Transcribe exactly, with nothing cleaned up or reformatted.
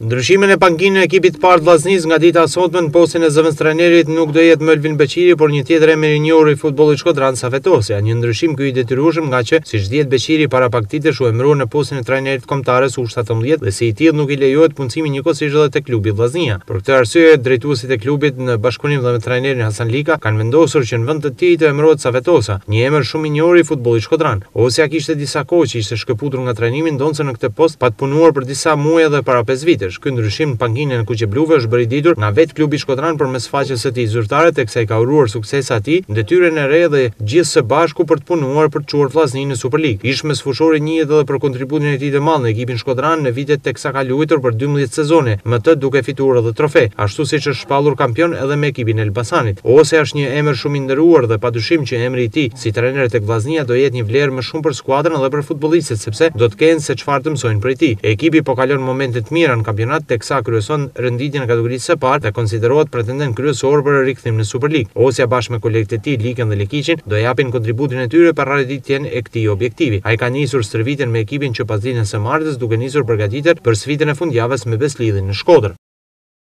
Ndryshimin e pankinën e ekipit të parë të Vllaznisë nga dita e sotme në postin e zëvendës trajnerit nuk do jetë Melvin Beqiri, por një tjetër emër i njohur i futbollit shkodran Safetosia. Një ndryshim ky i detyrueshëm nga që siç dihet Beqiri para pak ditësh u emëruar në postin e trajnerit kombëtarës U shtatëmbëdhjetë dhe si i tillë nuk i lejohet punësimi njëkohësisht edhe te klubi Vllaznia. Për këtë arsye, drejtuesit e klubit në bashkëpunim me trajnerin Hasan Lika kanë vendosur që në vend të tij të emërohet Safetosa, një emër shumë i njohur i futbollit shkodran. Osja kishte disa kohë që ishte shkëputur nga trajnimi, ndonse në këtë post pa të punuar për disa muaj edhe para pesë vitesh. Ky ndryshim në pankinën e kuqebluve është bërë i ditur nga vetë klubi shkodran përmes faqes së tij zyrtare, teksa i ka uruar suksesa atij në detyrën e re dhe gjithë së bashku për të punuar për të çuar Vllaznin në Superligë. Ishme sfushori njihet edhe për kontributin e tij të madh në ekipin shkodran në vitet teksa ka luajtur për dymbëdhjetë sezone, më të duke fituar edhe trofe, ashtu siç është shpallur kampion edhe me ekipin e Elbasanit. Ose është një emër shumë i nderuar dhe padyshim që emri i tij si trajner tek Vllaznia do jetë një vlerë më shumë për skuadrën edhe për futbollistët, sepse do të kenë se çfarë të mësojnë prej tij. Ekipi po kalon momente të mira në kampionat, teksa kryeson renditjen e kategorisë së parë dhe konsiderohet pretendent kryesor për rikthim në Superligë. Osja bashkë me kolegët e tij Likën dhe Lekiqin do japin kontributin e tyre për arritjen e këtij objektivi. Ai ka nisur stërvitjen me ekipin që pas ditës së martës duke nisur përgatitjet për sfidën e fundjavës me Beslidhin në Shkodër.